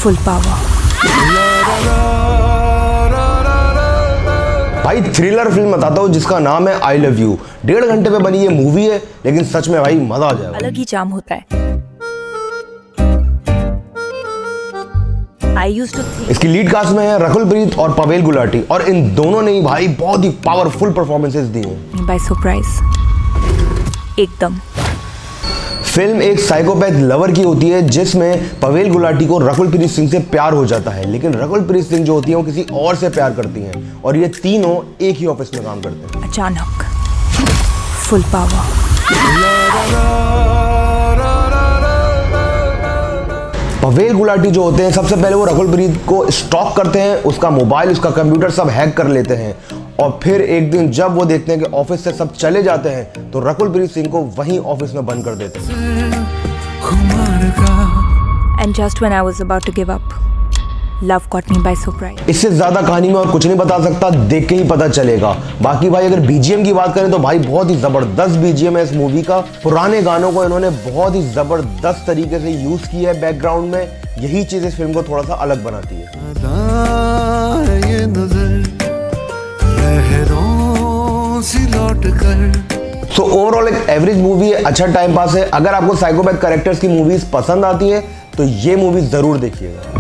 Full power. भाई thriller film बताता हूँ जिसका नाम है आई लव यू। 1.5 घंटे पे बनी ये मूवी है, लेकिन सच में भाई मजा आ जाएगा। अलग ही चार्म होता है। I used to think... इसकी लीड कास्ट में है रकुल प्रीत और पवेल गुलाटी, और इन दोनों ने भाई बहुत ही पावरफुल परफॉर्मेंसेस दी हैं। बाय सरप्राइज एकदम। फिल्म एक साइकोपैथ लवर की होती है जिसमें पवेल गुलाटी को रकुल प्रीत सिंह से प्यार हो जाता है, लेकिन रकुल प्रीत सिंह जो होती है वो किसी और से प्यार करती हैं, और ये तीनों एक ही ऑफिस में काम करते हैं। अचानक फुल पावर। पवेल गुलाटी जो होते हैं सबसे पहले वो रकुल प्रीत को स्टॉक करते हैं, उसका मोबाइल उसका कंप्यूटर सब हैक कर लेते हैं, और फिर एक दिन जब वो देखते हैं कि ऑफिस से सब चले जाते हैं तो रकुल प्रीत सिंह को वहीं ऑफिस में बंद कर देते हैं। And just when I was about to give up, love caught me by surprise. इससे ज्यादा कहानी में और कुछ नहीं बता सकता, देख के ही पता चलेगा। बाकी भाई अगर बीजीएम की बात करें तो भाई बहुत ही जबरदस्त बीजीएम है इस मूवी का। पुराने गानों को इन्होंने बहुत ही जबरदस्त तरीके से यूज किया है बैकग्राउंड में, यही चीज इस फिल्म को थोड़ा सा अलग बनाती है। सो ओवरऑल एक एवरेज मूवी है, अच्छा टाइम पास है। अगर आपको साइकोपैथ कैरेक्टर्स की मूवीज पसंद आती है तो ये मूवी जरूर देखिएगा।